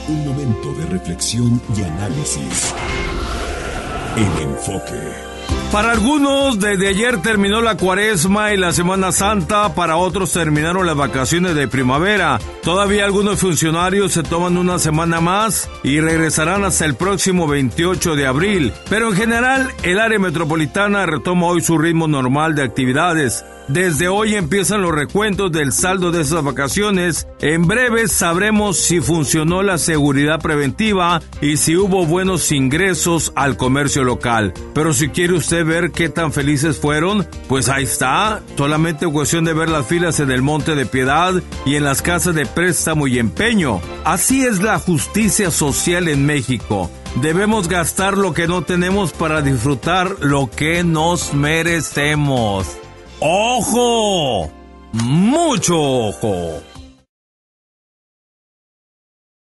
Un momento de reflexión y análisis. El enfoque. Para algunos, desde ayer terminó la Cuaresma y la Semana Santa, para otros terminaron las vacaciones de primavera. Todavía algunos funcionarios se toman una semana más y regresarán hasta el próximo 28 de abril. Pero en general, el área metropolitana retoma hoy su ritmo normal de actividades. Desde hoy empiezan los recuentos del saldo de esas vacaciones. En breve sabremos si funcionó la seguridad preventiva y si hubo buenos ingresos al comercio local. Pero si quiere usted ver qué tan felices fueron, pues ahí está. Solamente cuestión de ver las filas en el Monte de Piedad y en las casas de préstamo y empeño. Así es la justicia social en México. Debemos gastar lo que no tenemos para disfrutar lo que nos merecemos. ¡Ojo! ¡Mucho ojo!